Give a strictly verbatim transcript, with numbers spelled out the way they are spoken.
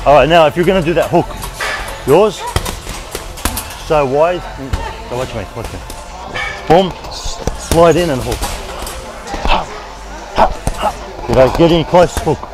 All right, now if you're gonna do that hook, yours, so wide, so watch me, watch me. Boom, slide in and hook. You know, get in close, hook.